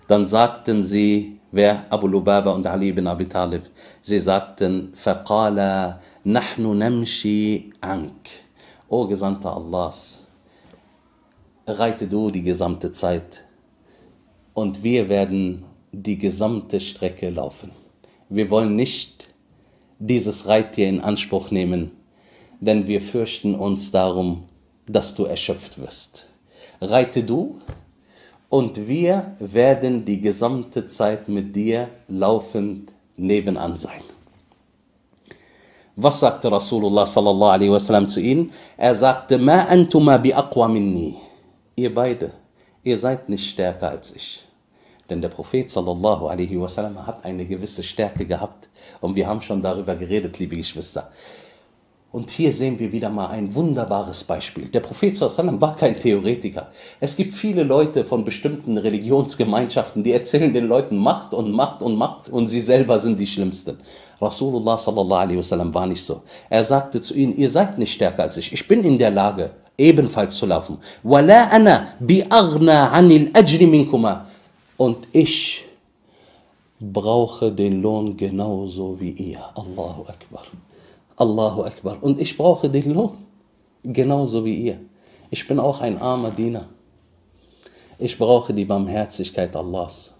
Dann sagten sie, wer? Abu Lubaba und Ali ibn Abi Talib. Sie sagten, فَقَالَ نَحْنُ نَمْشِي عَنْكَ. O Gesandter Allahs, reite du die gesamte Zeit und wir werden die gesamte Strecke laufen. Wir wollen nicht dieses Reittier in Anspruch nehmen, denn wir fürchten uns darum, dass du erschöpft wirst. Reite du und wir werden die gesamte Zeit mit dir laufend nebenan sein. Was sagte Rasulullah sallallahu alaihi wasallam zu ihnen? Er sagte, Ma antuma bi aqwa minni. Ihr beide, ihr seid nicht stärker als ich. Denn der Prophet sallallahu alaihi wasallam hat eine gewisse Stärke gehabt. Und wir haben schon darüber geredet, liebe Geschwister. Und hier sehen wir wieder mal ein wunderbares Beispiel. Der Prophet sallallahu alaihi wasallam war kein Theoretiker. Es gibt viele Leute von bestimmten Religionsgemeinschaften, die erzählen den Leuten Macht und Macht und Macht und sie selber sind die Schlimmsten. Rasulullah sallallahu alaihi wasallam war nicht so. Er sagte zu ihnen, ihr seid nicht stärker als ich. Ich bin in der Lage, ebenfalls zu laufen. وَلَا أَنَا بِأَغْنَى عَنِ الْأَجْرِ مِنْكُمَا. Und ich brauche den Lohn genauso wie ihr. Allahu Akbar. Allahu Akbar. Und ich brauche den Lohn genauso wie ihr. Ich bin auch ein armer Diener. Ich brauche die Barmherzigkeit Allahs.